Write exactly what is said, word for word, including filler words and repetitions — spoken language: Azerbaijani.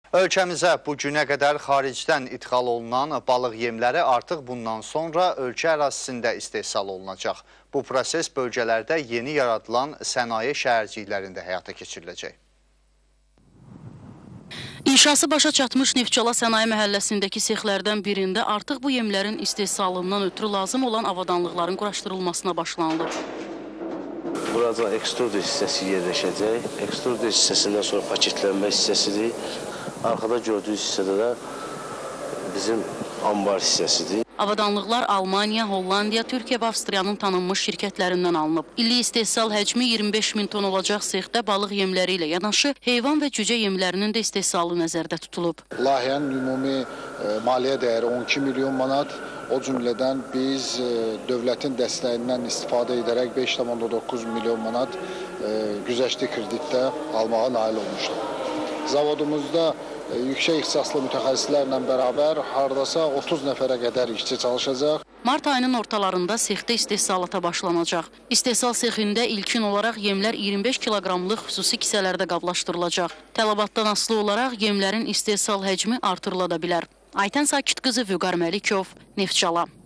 Ölkəmizə bu günə qədər xaricdən ixal olunan balıq yemləri artıq bundan sonra ölkə ərazisində istehsal olunacaq. Bu proses bölgələrdə yeni yaradılan sənaye şəhərciklərində həyata keçiriləcək. İnşası başa çatmış Neftçala Sənaye Məhəlləsindəki sexlərdən birində artıq bu yemlərin istehsalından ötürü lazım olan avadanlıqların quraşdırılmasına başlanılıb. Burada ekstruder hissəsi yerləşəcək. Ekstruder hissəsindən sonra paketlənmə hissəsidir. Arkada gördüyünüz hissədə də bizim ambar hissəsidir. Avadanlıqlar Almaniya, Hollandiya, Türkiyə və Avstriyanın tanınmış şirkətlərindən alınıb. İllik istehsal həcmi iyirmi beş min ton olacaq sexdə balıq yemləri ilə yanaşı heyvan və cücə yemlərinin də istehsalı nəzərdə tutulub. Layihənin ümumi e, maliyyə dəyəri on iki milyon manat. O cümlədən biz e, dövlətin dəstəyindən istifadə edərək beş tam doqquz milyon manat e, güzəştli kreditdə almağa nail olmuşdur. Zavodumuzda e, yüksək ixtisaslı mütəxəssislərlə bərabər hardasa otuz nəfərə qədər işçi çalışacaq. Mart ayının ortalarında sexdə istehsalata başlanacaq. İstehsal sexində ilkin olaraq yemlər iyirmi beş kiloqramlıq xüsusi kisələrdə qablaşdırılacaq. Tələbatdan asılı olaraq yemlərin istehsal həcmi artırıla da bilər. Aytən Sakit qızı, Vüqar Məlikov, Neftçala.